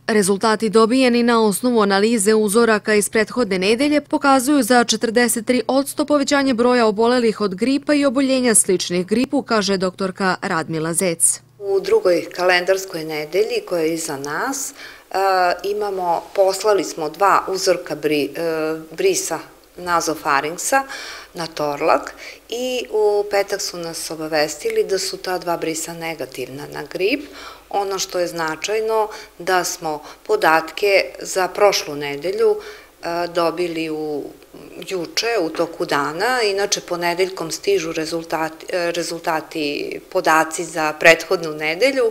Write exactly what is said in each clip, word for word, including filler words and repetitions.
Rezultati dobijeni na osnovu analize uzoraka iz prethodne nedelje pokazuju za četrdeset tri posto povećanje broja obolelih od gripa i oboljenja sličnih gripu, kaže doktorka Radmila Zec. U drugoj kalendarskoj nedelji koja je iza nas imamo, poslali smo dva uzorka brisa nazofaringsa na Torlak i u petak su nas obavestili da su ta dva brisa negativna na grip. Ono što je značajno da smo podatke za prošlu nedelju dobili u juče, u toku dana. Inače, ponedeljkom stižu rezultati, rezultati, podaci za prethodnu nedelju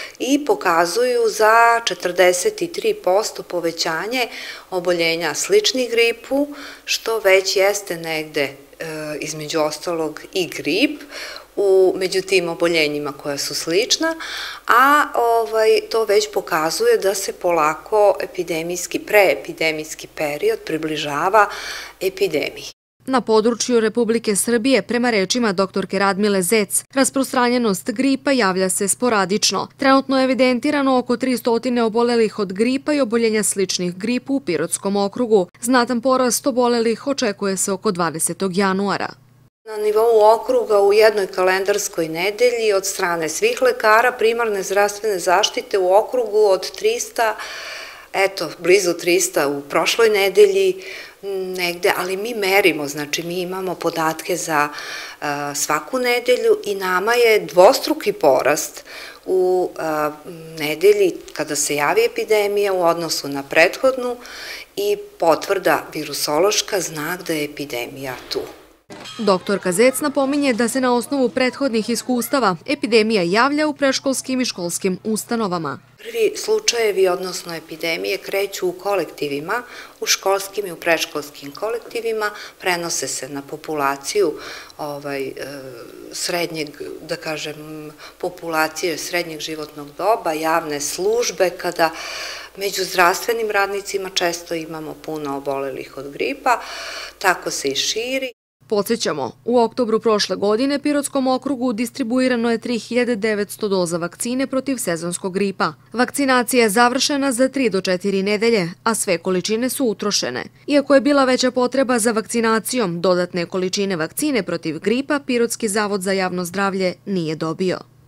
i pokazuju za četrdeset tri posto povećanje oboljenja sličnih gripu, što već jeste negde između ostalog i grip u među tim oboljenjima koja su slična, a ovaj, to već pokazuje da se polako epidemijski, preepidemijski period približava epidemiji. Na području Republike Srbije, prema rečima doktorke Radmile Zec, rasprostranjenost gripa javlja se sporadično. Trenutno je evidentirano oko tristo obolelih od gripa i oboljenja sličnih gripu u Pirotskom okrugu. Znatan porast obolelih očekuje se oko dvadesetog januara. Na nivou okruga u jednoj kalendarskoj nedelji od strane svih lekara primarne zdravstvene zaštite u okrugu od trista, eto, blizu trista u prošloj nedelji negde, ali mi merimo, znači mi imamo podatke za svaku nedelju i nama je dvostruki porast u nedelji kada se javi epidemija u odnosu na prethodnu i potvrda virusološka znak da je epidemija tu. Doktorka Zec napominje da se na osnovu prethodnih iskustava epidemija javlja u predškolskim i školskim ustanovama. Prvi slučajevi, odnosno epidemije, kreću u kolektivima, u školskim i u predškolskim kolektivima, prenose se na populaciju ovaj, srednjeg, da kažem, populacije srednjeg životnog doba, javne službe, kada među zdravstvenim radnicima često imamo puno obolelih od gripa, tako se i širi. Podsjećamo, u oktobru prošle godine Pirotskom okrugu distribuirano je tri hiljade devetsto doza vakcine protiv sezonskog gripa. Vakcinacija je završena za tri do četiri nedelje, a sve količine su utrošene. Iako je bila veća potreba za vakcinacijom, dodatne količine vakcine protiv gripa Pirotski zavod za javno zdravlje nije dobio.